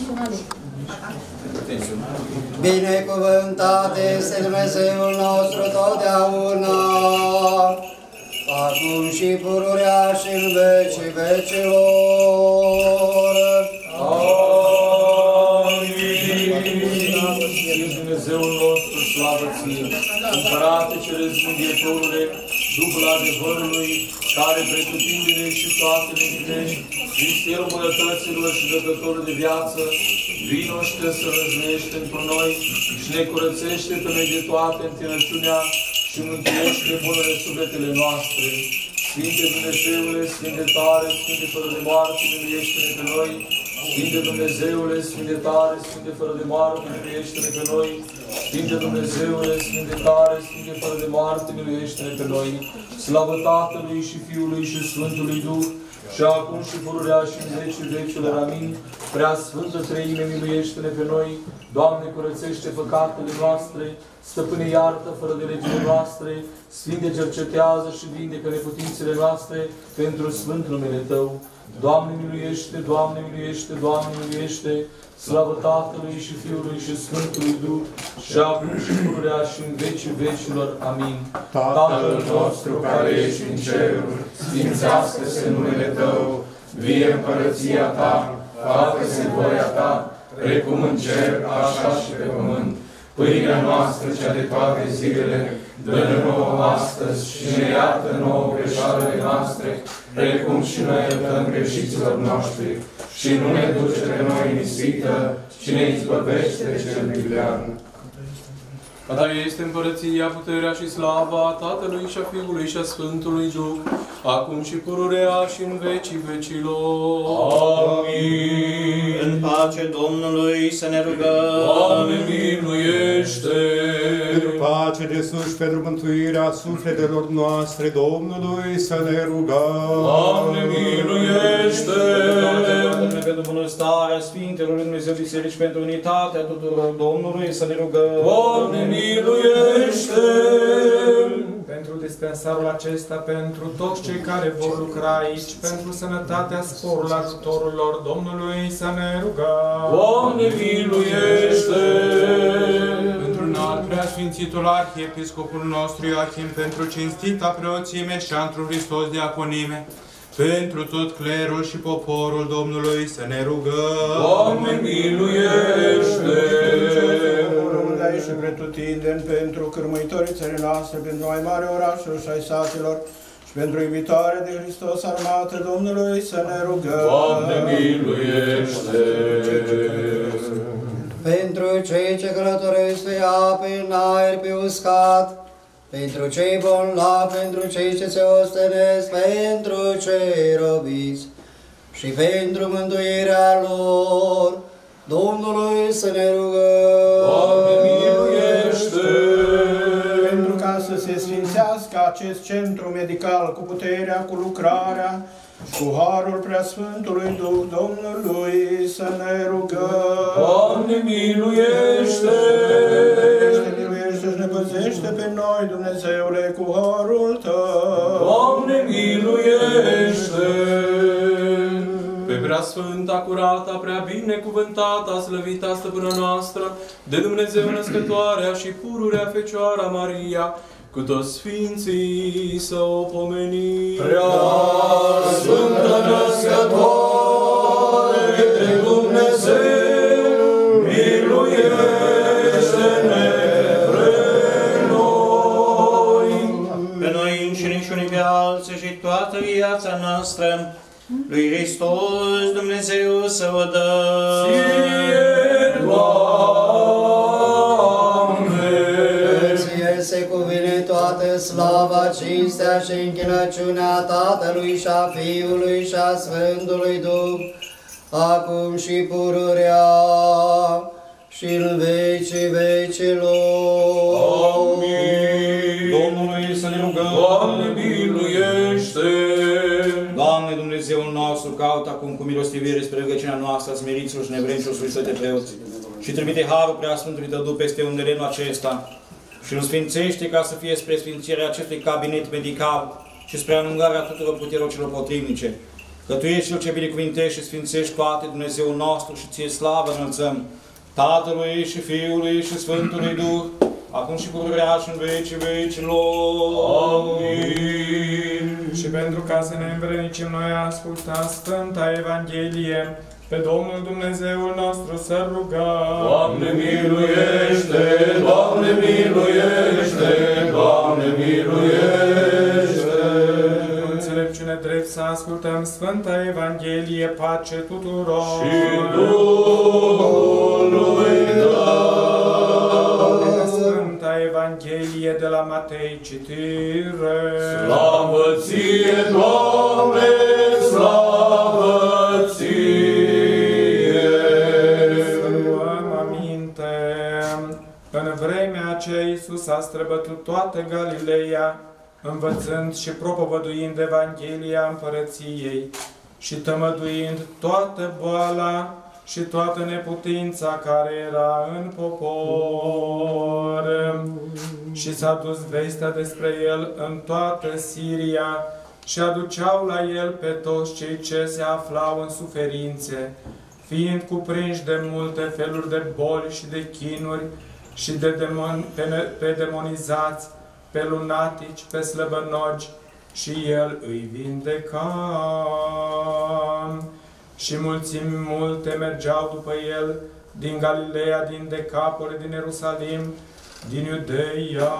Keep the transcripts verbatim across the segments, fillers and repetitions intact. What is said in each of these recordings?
Binecuvântat este Dumnezeul nostru totdeauna, acum și pururea și în vecii vecilor. Amin. Dumnezeul nostru, slavă ție, Împărate Ceresc Mângâietorule, Duhul adevărului, care pretutindene și toate nebinești, Misterul bunătăților și dătătorul de viață, vino și te sărăjnește într noi și ne curățește pe noi de toate întinăciunea și mântuiește bunele sufletele noastre. Sfinte Dumnezeule, Sfinte tare, Sfinte fără de moarte, miluiește-ne pe noi. Sfinte Dumnezeule, Sfinte tare, Sfinte fără de moarte, miluiește-ne pe noi. Sfinte Dumnezeule, Sfinte tare, Sfinte fără de moarte, miluiește-ne pe noi. Slavă Tatălui și Fiului și Sfântului Duh, și acum și pururea și în vecii vecilor. Amin. Prea Sfântă Treime, miluiește-ne pe noi. Doamne, curățește păcatele noastre. Stăpâne, iartă fără de legile noastre. Sfinte, cercetează și vindecă neputințele noastre pentru Sfânt numele Tău. Doamne, miluiește, Doamne, miluiește, Doamne, miluiește. Slavă Tatălui și Fiului și Sfântului Duh, și acum și pururea și în vecii vecilor. Amin. Tatăl nostru care ești în ceruri, sfințească-se numele Tău, vie împărăția Ta, facă-se voia Ta, precum în cer, așa și pe pământ. Pâinea noastră, cea de toate zilele, dă-ne nouă astăzi și ne iartă nouă greșalele noastre, precum și noi iertăm greșiților noștri. Și nu ne duce pe noi în ispită, ci ne izbăvește de cel viclean. A Ta este împărăția, puterea și slava Tatălui și a Fiului și a Sfântului Duh, acum și pururea și în vecii vecilor. Amin. În pace Domnului să ne rugăm. Doamne, miluiește! Pentru pace de sus și pentru mântuirea sufletelor noastre, Domnului să ne rugăm. Doamne, miluiește! Pentru bunăstarea Sfintelor în Dumnezeu Biserici, pentru unitatea tuturor Domnului să ne rugăm. Doamne, miluiește! Pentru dispensarul acesta, pentru toți cei care vor lucra aici, pentru sănătatea, sporul, ajutorul lor Domnului să ne rugăm. Doamne, miluiește! Pentru înalt preasfințitul Arhiepiscopul nostru Ioachim, pentru cinstita preoțime și Antru Hristos diaconime, pentru tot clerul și poporul Domnului să ne rugăm. Doamne, miluiește! Și pretutindeni, pentru cârmuitorii țării noastre, pentru mai mare orașul și ai satilor, și pentru iubitoare de Hristos armată Domnului să ne rugăm. Doamne, miluiește! Pentru cei ce călătoresc pe ape, în aer, pe uscat, pentru cei bolnavi, pentru cei ce se ostenesc, pentru cei robiți și pentru mântuirea lor, Domnului să ne rugăm. Doamne, miluiește! Pentru ca să se sfințească acest centru medical cu puterea, cu lucrarea și cu harul preasfântului Duh Domnului să ne rugăm. Doamne, miluiește! Miluiește, miluiește și ne păzește pe noi, Dumnezeule, cu harul Tău. Doamne, miluiește! Pe preasfânta, curata, prea binecuvântata, slăvita stăpână noastră, de Dumnezeu născătoarea și pururea Fecioara Maria, cu toți sfinții să o pomenim. Prea Sfântă Născătoare de Dumnezeu, miluiește-ne pre noi. Pe noi înșine și unii pe alții și toată viața noastră, lui Hristos Dumnezeu să o dăm. Ție, Doamne! Ție se cuvine toată slava, cinstea și închinăciunea Tatălui și a Fiului și a Sfântului Duh, acum și pururea și în vecii vecilor. Amin. Domnului să ne rugăm. Doamne, miluiește! Doamne, Dumnezeul nostru, caută acum cu milostivire spre rugăciunea noastră, smeriților și nevrednicilor sfârșite preoți, și trimite harul preasfântului Tău Duh peste undelenul acesta și îl sfințește ca să fie spre sfințirea acestui cabinet medical și spre alungarea tuturor puterilor celor potrivnice. că Tu ești Cel ce binecuvintești și sfințești toate, Dumnezeul nostru, și Ție slavă înălțăm, Tatălui și Fiului și Sfântului Duh, acum și pururea și în vecii vecilor. Amin. Și pentru ca să ne învrednicim noi a asculta Sfânta Evanghelie, pe Domnul Dumnezeul nostru să rugăm. Doamne miluiește, Doamne miluiește, Doamne miluiește. Cu înțelepciune drept să ascultăm Sfânta Evanghelie, pace tuturor. Și Duhului Tău. Sfânta Evanghelie de la Matei, citire. Slavă Ție, Doamne, slavă Ție. În vremea aceea Iisus a străbătut toată Galileea, învățând și propovăduind Evanghelia Împărăției și tămăduind toată boala și toată neputința care era în popor. Și s-a dus vestea despre El în toată Siria și aduceau la El pe toți cei ce se aflau în suferințe, fiind cuprinși de multe feluri de boli și de chinuri, și de demon, pe, pe demonizați, pe lunatici, pe slăbănogi, și El îi vindeca. Și mulțimi multe mergeau după El din Galileea, din Decapole, din Ierusalim, din Iudeia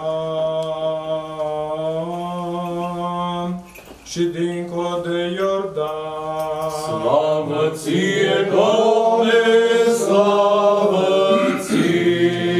și dincolo de Iordan. Slavă Ție, Doamne, slavă Ție!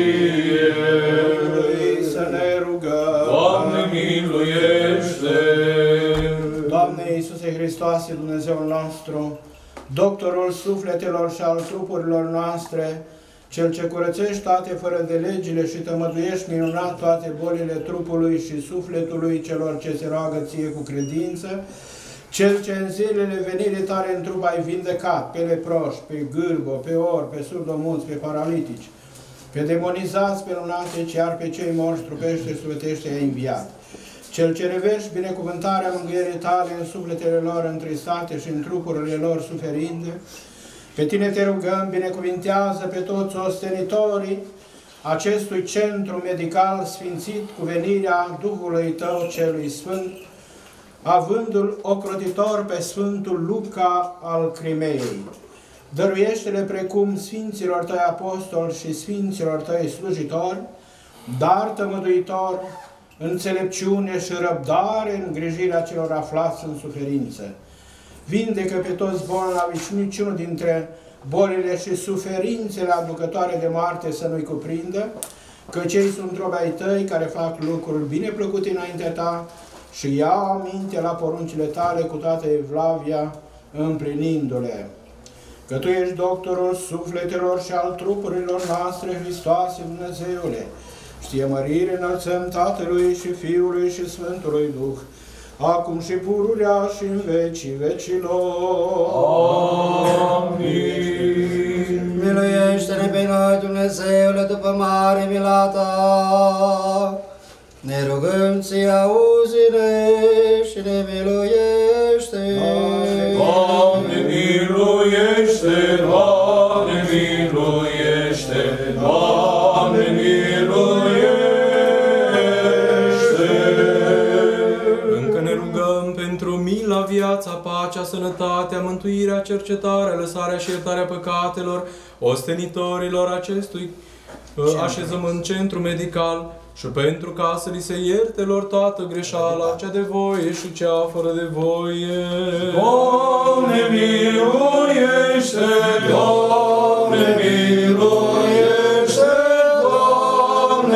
Să ne rugăm. Doamne miluiește! Doamne Iisuse Hristoase, Dumnezeul nostru, doctorul sufletelor și al trupurilor noastre, Cel ce curățești toate fără de legile și tămăduiești minunat toate bolile trupului și sufletului celor ce se roagă Ție cu credință, Cel ce în zilele venirii Tale în trup ai vindecat pe leproși, pe gârbo, pe ori, pe surdomuți, pe paralitici, pe demonizați, pe lunatici, iar pe cei morți trupește și sufletește ai înviat. Cel ce revești binecuvântarea mângâierii Tale în sufletele lor întristate și în trupurile lor suferinde, pe Tine te rugăm, binecuvintează pe toți ostenitorii acestui centru medical sfințit cu venirea Duhului Tău celui Sfânt, avându-l ocrotitor pe Sfântul Luca al Crimeei. Dăruiește-le precum Sfinților Tăi apostoli și Sfinților Tăi slujitori, dar tămăduitor, înțelepciune și răbdare în îngrijirea celor aflați în suferință. Vindecă pe toți bolnavi și niciunul dintre bolile și suferințele aducătoare de moarte să nu-i cuprindă, că cei sunt robi ai Tăi care fac lucruri bine plăcute înaintea Ta și ia aminte la poruncile Tale cu toată evlavia împlinindu-le. Că Tu ești doctorul sufletelor și al trupurilor noastre, Hristoase Dumnezeule, știe mărire înălțăm Tatălui și Fiului și Sfântului Duh, acum și pururea și în vecii vecilor. Amin. Miluiește-ne pe noi, Dumnezeule, după mare mila Ta. Ne rugăm Ție, auzi-ne și ne miluiește. Doamne miluiește, Doamne miluiește, Doamne miluiește. Încă ne rugăm pentru mila, viața, pacea, sănătatea, mântuirea, cercetarea, lăsarea și iertarea păcatelor ostenitorilor acestui așezământ centru medical, și pentru ca să li se ierte lor toată greșeala, cea de voie și cea fără de voie. Doamne miluiește, Doamne miluiește, Doamne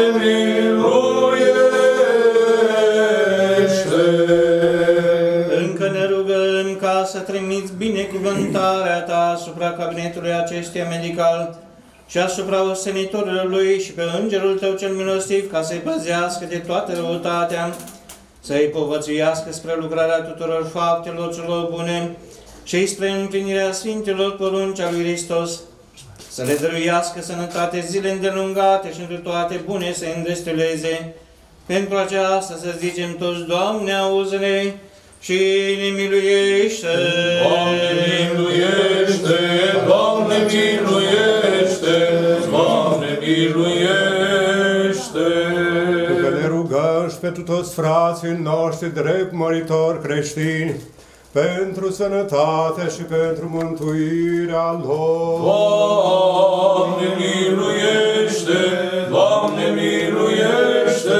miluiește. Încă ne rugăm ca să trimiți binecuvântarea Ta asupra cabinetului acestuia medical și asupra ostenitorilor lui și pe Îngerul Tău cel milostiv, ca să-i păzească de toată răutatea, să-i povățuiască spre lucrarea tuturor faptelor celor bune și spre împlinirea Sfintelor porunci a lui Hristos, să le dăruiască sănătate zile îndelungate și întru toate bune să-i îndestuleze. Pentru aceasta să zicem toți, Doamne, auzi-ne, și ne miluiește. Doamne, miluiește! Doamne, miluiește! Doamne, miluiește! Că ne rugăm și pentru toți frații noștri drept măritori creștini, pentru sănătatea și pentru mântuirea lor. Doamne, miluiește! Doamne, miluiește!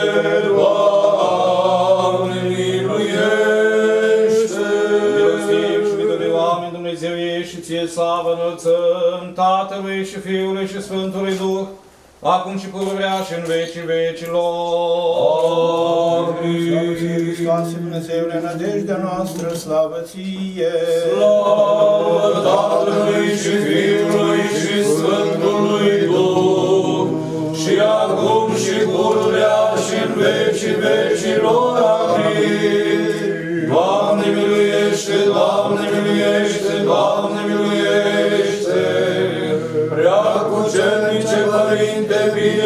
Doamne, miluiește! Milostiv și iubitor de oameni, Dumnezeu ești și ție slavă înălțăm Tatălui și Fiului și Sfântului Duh, acum și pururea și în vecii vecilor. Slavă ție, Hristoase, Dumnezeule, nădejdea noastră, slavă ție! Slavă Tatălui și Fiului și Sfântului Duh, și acum și pururea și în vecii vecilor. Amin. Doamne miluiește, Doamne miluiește, Doamne miluiește! Prea cucernice Părinte,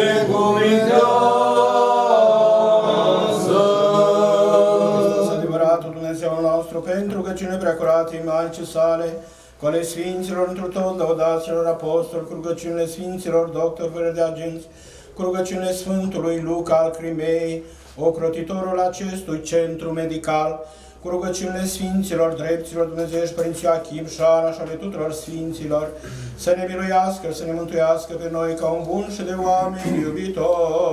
binecuvintează! Hristos, adevăratul Dumnezeul nostru, pentru că cine preacuratii Maicii sale, cu ale Sfinților întru tot, lăudaților apostoli, cu rugăciunile Sfinților doctori fără de agenți, cu rugăciunile Sfântului Luca al Crimei, ocrotitorul acestui centru medical, cu rugăciunile Sfinților, drepților Dumnezeiești, Părinții Achim și Ana și ale tuturor Sfinților, să ne miluiască, să ne mântuiască pe noi ca un bun și de oameni iubitori.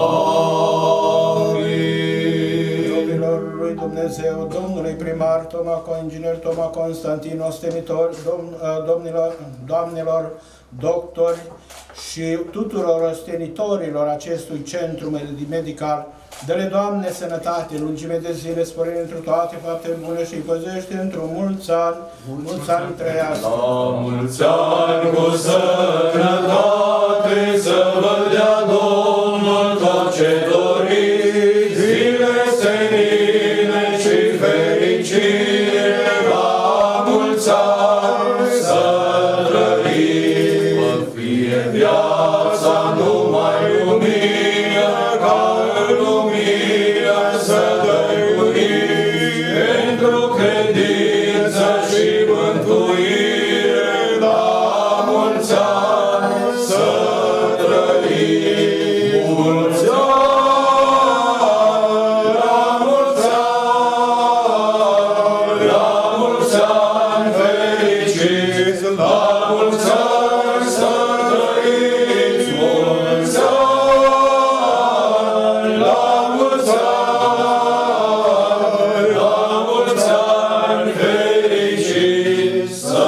Amin. Iubilor lui Dumnezeu, Domnului primar Toma, inginer Toma Constantin, ostenitor, domn, domnilor, doamnelor, doctori și tuturor ostenitorilor acestui centru medical, dă-le, Doamne, sănătate, lungime de zile, sporire într toate faptele bune și îi păzește într-un mulți ani, mulți ani trăiască. La mulți ani cu sănătate, să vă dea Domnul tot ce doriți, zile senine și fericire, la mulți ani să trăiți, vă fie viața numai lumină, ca în lumină să dăruiți, pentru credință și mântuire, la mulți ani să trăiți. Mulți ani, la mulți ani, la mulți ani fericiți, la mulți ani să trăiți. Mulți ani, la mulți ani, la mulți ani fericiți să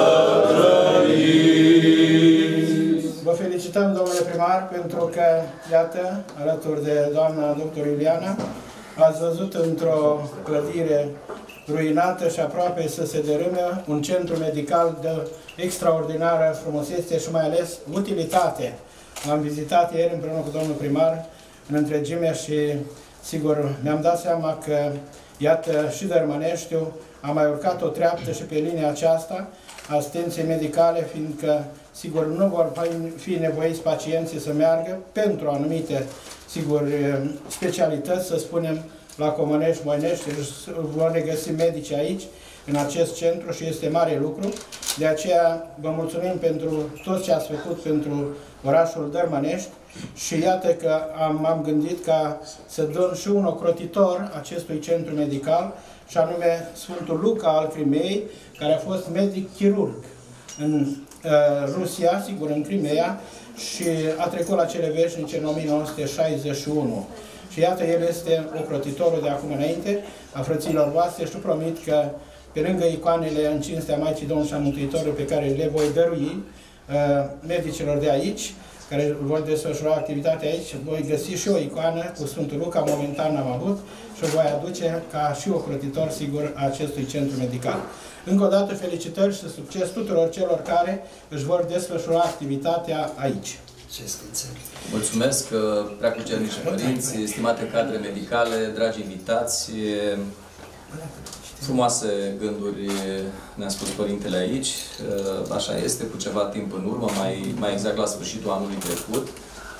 trăiți. Vă felicităm, domnule primar, pentru că, iată, alături de doamna doctor Iuliana, ați văzut într-o clădire ruinată și aproape să se dărâme un centru medical de extraordinară frumusețe și mai ales utilitate. L-am vizitat ieri împreună cu domnul primar în întregime și, sigur, mi-am dat seama că, iată, și Dărmăneștiu a mai urcat o treaptă și pe linia aceasta asistenței medicale, fiindcă, sigur, nu vor fi nevoiți pacienții să meargă pentru anumite, sigur, specialități, să spunem, la Comănești, Moinești, vor regăsi medici aici, în acest centru, și este mare lucru. De aceea vă mulțumim pentru tot ce ați făcut pentru orașul Dărmănești și iată că am, am gândit ca să dăm și un ocrotitor acestui centru medical, și anume Sfântul Luca al Crimei, care a fost medic chirurg în uh, Rusia, sigur, în Crimea, și a trecut la cele veșnice în o mie nouă sute șaizeci și unu. Și iată, el este ocrotitorul de acum înainte a frăților voastre și promit că, pe lângă icoanele în cinstea Maicii Domnului și a Mântuitorului pe care le voi dărui uh, medicilor de aici, care vor desfășura activitatea aici, voi găsi și o icoană cu Sfântul Luca, momentan am avut, și o voi aduce ca și ocrotitor, sigur, a acestui centru medical. Încă o dată, felicitări și succes tuturor celor care își vor desfășura activitatea aici. Mulțumesc, preacucernici părinți, estimate cadre medicale, dragi invitați. Frumoase gânduri ne-a spus Părintele aici. Așa este, cu ceva timp în urmă, mai, mai exact la sfârșitul anului trecut.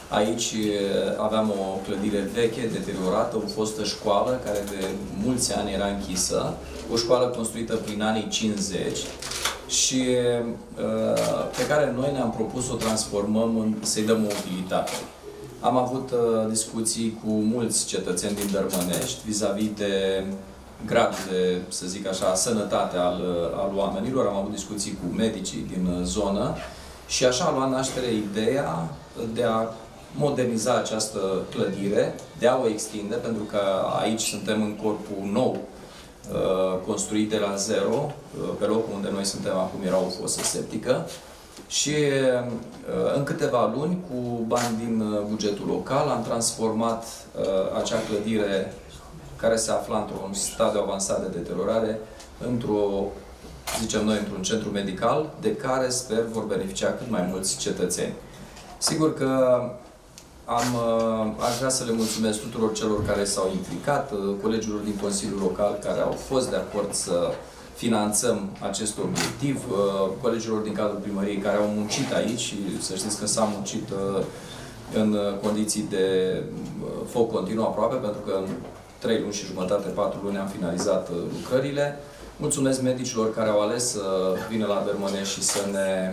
Aici aveam o clădire veche, deteriorată, o fostă școală care de mulți ani era închisă, o școală construită prin anii cincizeci și pe care noi ne-am propus să o transformăm, să-i dăm o utilitate. Am avut discuții cu mulți cetățeni din Dărmănești vis-a-vis de gradul de, să zic așa, sănătate al, al oamenilor. Am avut discuții cu medicii din zonă și așa a luat naștere ideea de a moderniza această clădire, de a o extinde, pentru că aici suntem în corpul nou, construit de la zero, pe locul unde noi suntem acum era o fosă septică și în câteva luni, cu bani din bugetul local, am transformat acea clădire care se afla într-un stadiu avansat de deteriorare într-o, zicem noi, într-un centru medical de care sper vor beneficia cât mai mulți cetățeni. Sigur că am, aș vrea să le mulțumesc tuturor celor care s-au implicat, colegilor din Consiliul Local care au fost de acord să finanțăm acest obiectiv, colegilor din cadrul primăriei care au muncit aici și să știți că s-a muncit în condiții de foc continuu aproape, pentru că în trei luni și jumătate, patru luni am finalizat lucrările. Mulțumesc medicilor care au ales să vină la Dărmănești și să ne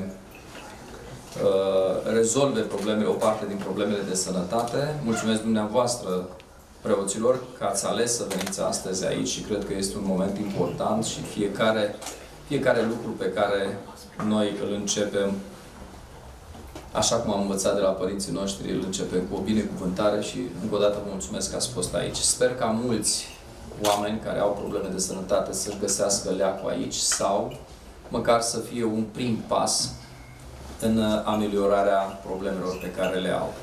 rezolve problemele, o parte din problemele de sănătate. Mulțumesc dumneavoastră, preoților, că ați ales să veniți astăzi aici și cred că este un moment important și fiecare, fiecare lucru pe care noi îl începem, așa cum am învățat de la părinții noștri, îl începem cu o binecuvântare și încă o dată vă mulțumesc că ați fost aici. Sper ca mulți oameni care au probleme de sănătate să-și găsească leacul aici sau măcar să fie un prim pas în ameliorarea problemelor pe care le au.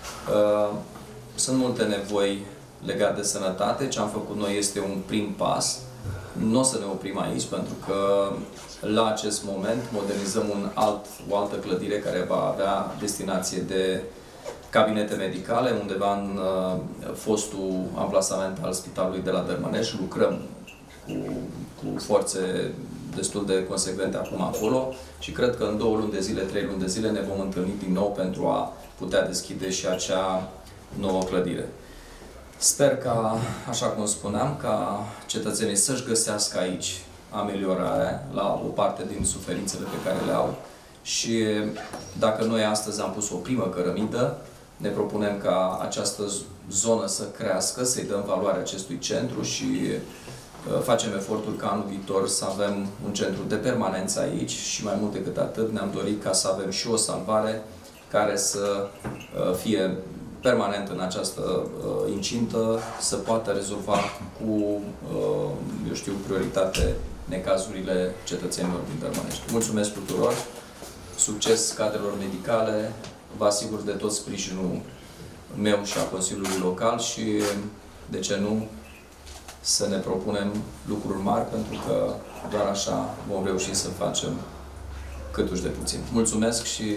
Sunt multe nevoi legate de sănătate. Ce am făcut noi este un prim pas. Nu o să ne oprim aici, pentru că la acest moment modernizăm un alt, o altă clădire care va avea destinație de cabinete medicale, undeva în uh, fostul amplasament al Spitalului de la Dărmănești. Lucrăm cu, cu forțe destul de consecvente acum acolo și cred că în două luni de zile, trei luni de zile ne vom întâlni din nou pentru a putea deschide și acea nouă clădire. Sper ca, așa cum spuneam, ca cetățenii să-și găsească aici ameliorarea la o parte din suferințele pe care le au și dacă noi astăzi am pus o primă cărămidă, ne propunem ca această zonă să crească, să-i dăm valoare acestui centru și facem efortul ca anul viitor să avem un centru de permanență aici și mai mult decât atât ne-am dorit ca să avem și o salvare care să fie permanent în această uh, incintă, să poată rezolva cu, uh, eu știu, prioritate necazurile cetățenilor din Dărmănești. Mulțumesc tuturor, succes cadrelor medicale, vă asigur de tot sprijinul meu și a Consiliului Local și, de ce nu, să ne propunem lucruri mari, pentru că doar așa vom reuși să facem câtuși de puțin. Mulțumesc și...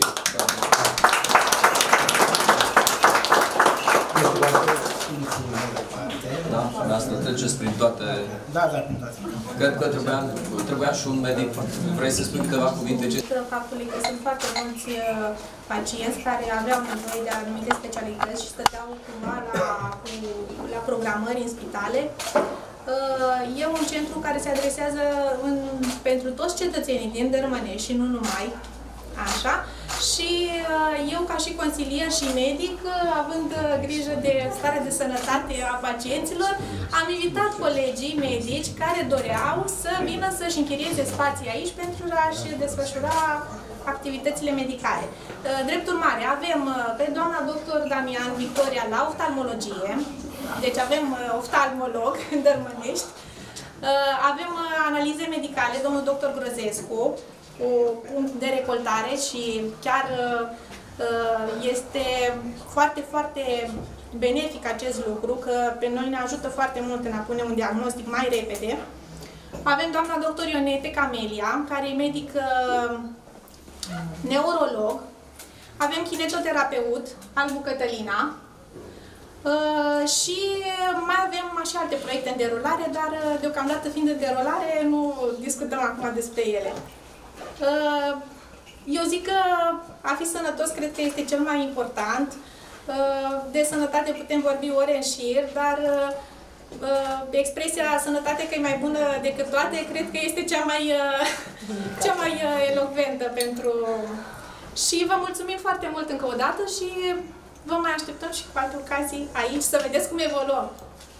Da? Asta treceți prin toate... Da, da, da. Cred că trebuia, trebuia și un medic. Vrei să spui câteva cuvinte? Ce... Faptului că sunt foarte mulți pacienți care aveau nevoie de anumite specialități și stăteau cumva la, la programări în spitale. E un centru care se adresează în, pentru toți cetățenii din Dărmănești și nu numai. Așa. Și eu, ca și consilier și medic, având grijă de starea de sănătate a pacienților, am invitat colegii medici care doreau să vină să-și închirieze spații aici pentru a-și desfășura activitățile medicale. Drept urmare, avem pe doamna doctor Damian Victoria la oftalmologie, deci avem oftalmolog în Dărmănești, avem analize medicale, domnul doctor Grozescu, cu punct de recoltare și chiar este foarte, foarte benefic acest lucru, că pe noi ne ajută foarte mult în a pune un diagnostic mai repede. Avem doamna doctor Ionete Camelia, care e medic neurolog. Avem kinetoterapeut, Albu Cătălina. Și mai avem și alte proiecte în derulare, dar deocamdată fiind în derulare, nu discutăm acum despre ele. Eu zic că a fi sănătos cred că este cel mai important De sănătate putem vorbi ore în șir, dar expresia sănătate că e mai bună decât toate, cred că este cea mai, cea mai elocventă pentru... Și vă mulțumim foarte mult încă o dată și vă mai așteptăm și cu alte ocazii aici să vedeți cum evoluăm.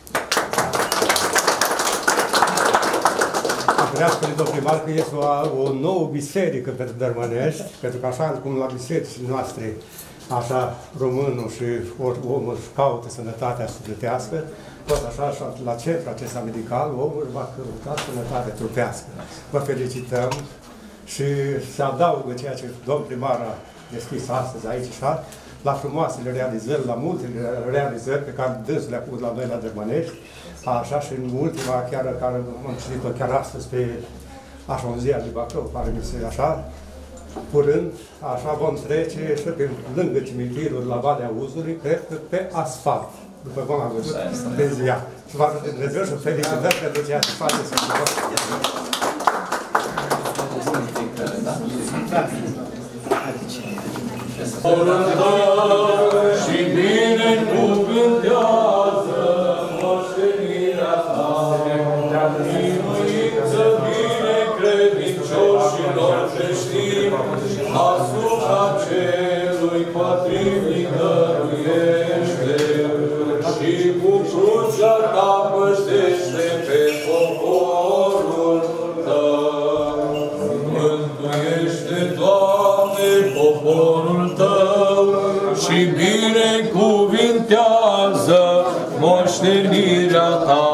Vrea spune, domnul primar, că este o, o nouă biserică pentru Dărmănești, pentru că așa cum la bisericile noastre, așa românul și omul își caută sănătatea sufletească, tot așa, așa la centrul acesta medical, omul va căuta sănătatea trupească. Vă felicităm și se adaugă ceea ce domnul primar a deschis astăzi aici, așa, la frumoasele realizări, la multele realizări pe care dânsul le-a pus la noi la Dărmănești, așa și în ultima, chiar care am citit-o chiar astăzi pe așa un ziar de Bacău, pare mi se așa, curând, așa vom trece și pe lângă cimitirul la Valea Uzului, cred că pe asfalt, după cum am văzut pe ziar. Și vă ajute Dumnezeu și felicitări pentru ceea ce faceți cu voi. Și binecuvântează moștenirea ta, miluință binecredincioșilor creștini, asupra celui potrivnic dăruiește, și cu crucea ta păștește pe poporul tău. Mântuiește, Doamne, poporul tău și binecuvintează moștenirea ta.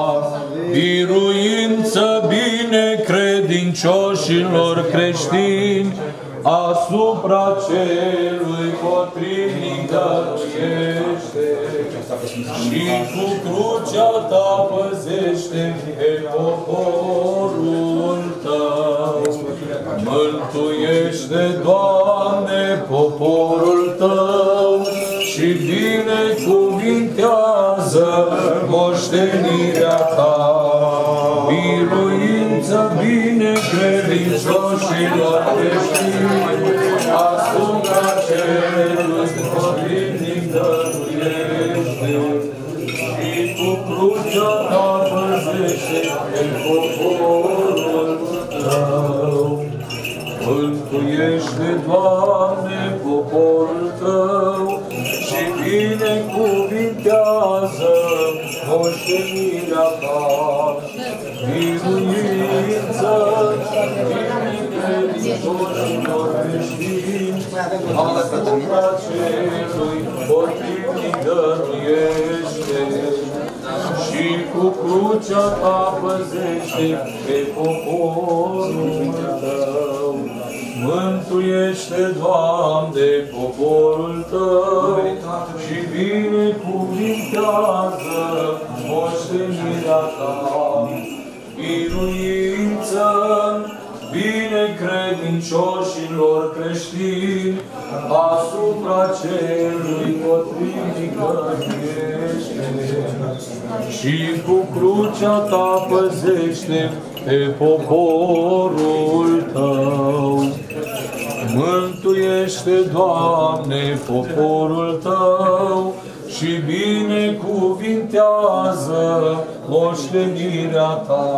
Biruință binecredincioșilor creștini, asupra celui potrivnic dăruiește, și cu crucea ta păzește pe poporul tău. Mântuiește, Doamne, poporul tău și binecuvintează moștenirea ta. Biruință binecredincioșilor creștini, asupra celui potrivnic dăruiește, și cu crucea ta păzește pe poporul tău. Mântuiește, Doamne, poporul tău și binecuvintează moștenirea ta. Biruință binecredincioșilor creștini, asupra celui potrivnic dăruiește, și cu crucea ta păzește pe poporul tău. Mântuiește, Doamne, poporul tău și binecuvintează moștenirea ta. Biruință binecredincioșilor creștini, asupra celui potrivnic dăruiește, și cu crucea ta păzește pe poporul tău. Mântuiește, Doamne, poporul tău și binecuvintează moștenirea ta.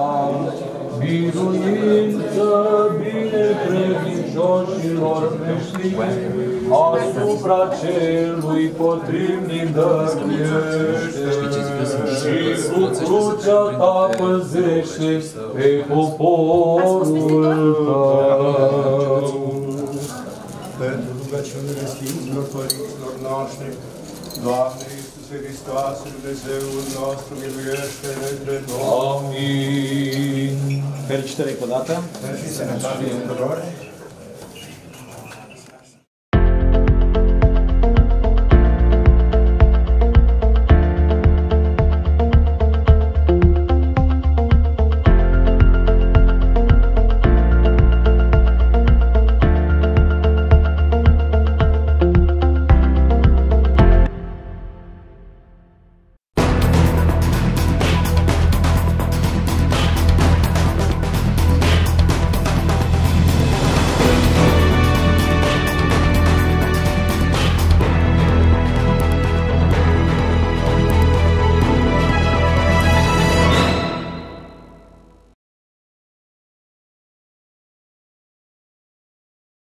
Biruință binecredincioșilor creștini, asupra celui potrivnic dăruiește, și cu crucea ta păzește pe poporul tău. Pentru rugăciunile Sfinților Părinților noștri, Doamne Iisuse Hristoase, Dumnezeul nostru, miluiește-ne între noi. Amin. Felicitări încă o dată. Fericit sănătate tuturor.